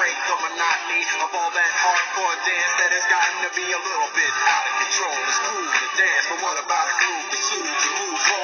break the monotony of all that hardcore dance that has gotten to be a little bit out of control. It's cool to dance, but what about a groove? It's smooth to move